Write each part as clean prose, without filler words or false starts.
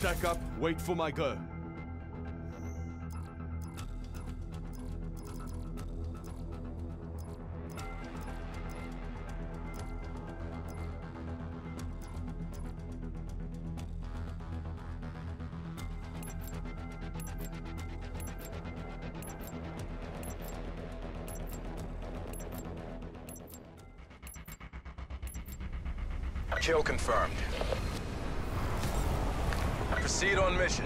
Stack up, wait for my go. Kill confirmed. Proceed on mission.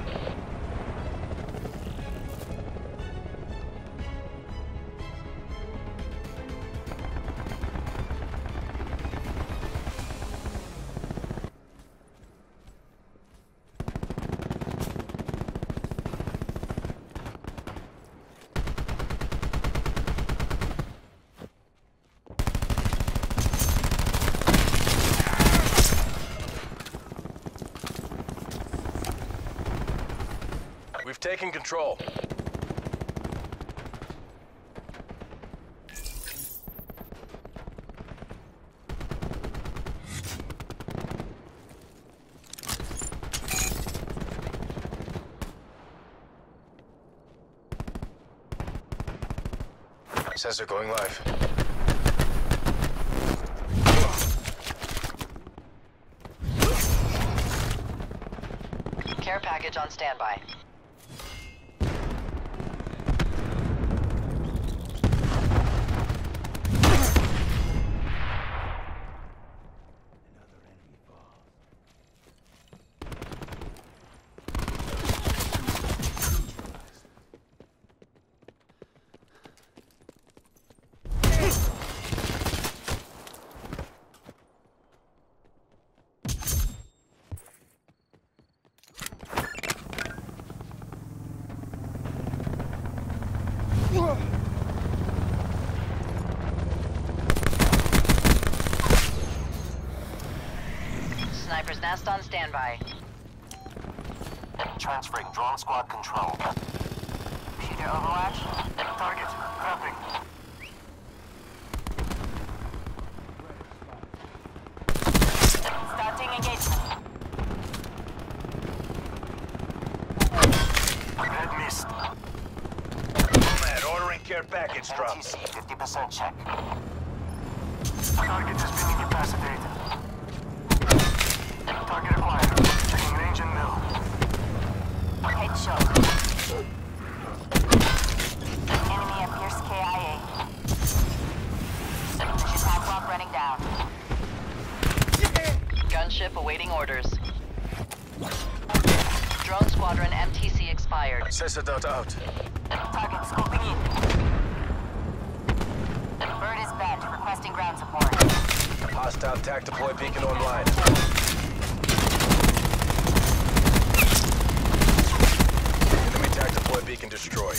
We've taken control. Sensor going live. Care package on standby. Sniper's nest on standby. Transferring drone squad control. Peter Overwatch. Target, grabbing. Starting engagement. Red mist. Nomad ordering care package drop. NTC 50% check. Target has been incapacitated. Target acquired. Checking range and mill. Headshot. Enemy appears KIA. Attack block running down. Gunship awaiting orders. Drone squadron MTC expired. Sensor dot out. Target scoping in. Bird is bent, requesting ground support. Hostile TAC deploy beacon online. Enemy TAC deploy beacon destroyed.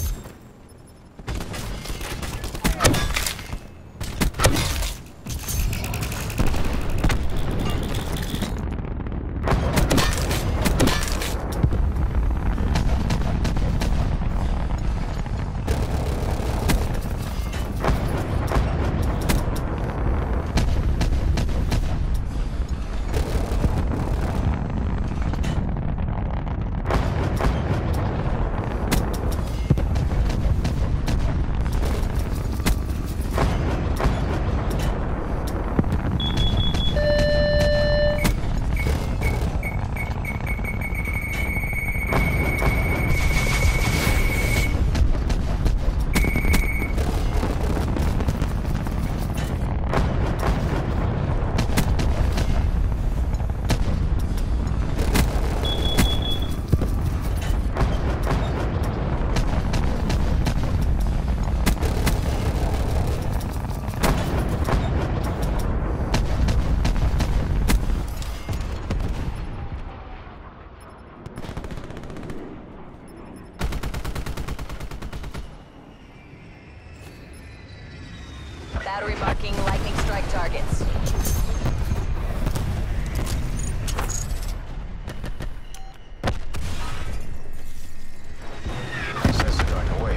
Battery marking lightning strike targets. Sensor dark away.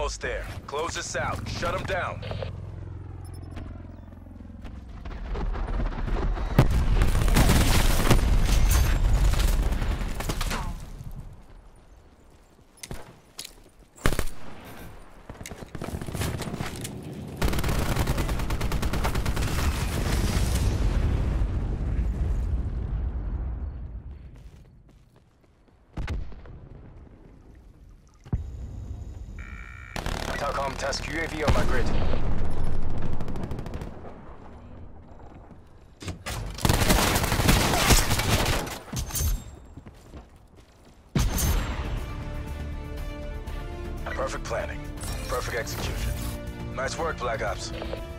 almost there. Close this out. Shut them down. Telcom task UAV on my grid. Perfect planning. Perfect execution. Nice work, Black Ops.